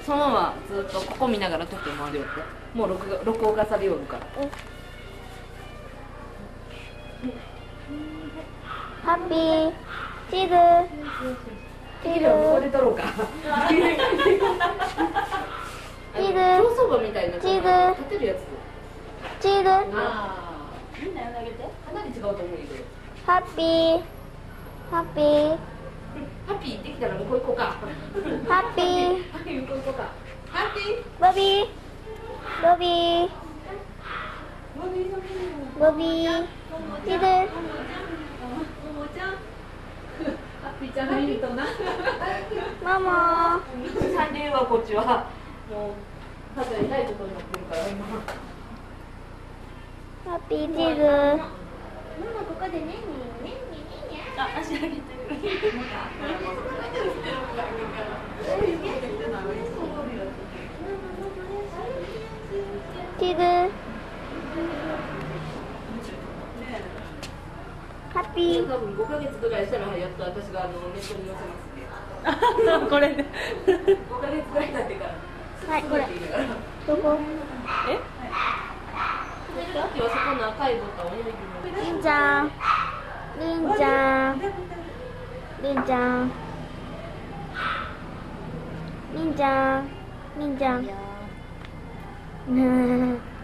そのままずっとここ見ながら時計回りよってもう録音化されよるから。 ハッピーチーズチーズをこれ取ろうか。 チーズ競走馬みたいなチーズ立てるやつ。 チーズああ、みんな投げて。かなり違うと思うよ。 ハッピーハッピーハッピーできたら向こう行こうか。 ハッピーハッピー向こう行こうか。ハッピー。 ボビーボビーボビーチーズハッピーちゃんがいるとな。 ママ三流はこっちはもう数いないことになってるから今。 ハッピーチーズママここでねんねんねんねんねんあ、足上げてる。 チーズハッピー多分5ヶ月ぐらいしたらやっと私がネットに載せますね。 これで 5ヶ月ぐらい経ってからはいこれどこえ？さっきはそこの赤いボタンを入れてる。 りんちゃんりんちゃんりんちゃんりんちゃんりんちゃん